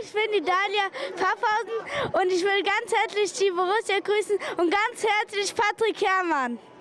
ich bin die Dalia Pfaffhausen und ich will ganz herzlich die Borussia grüßen und ganz herzlich Patrick Herrmann.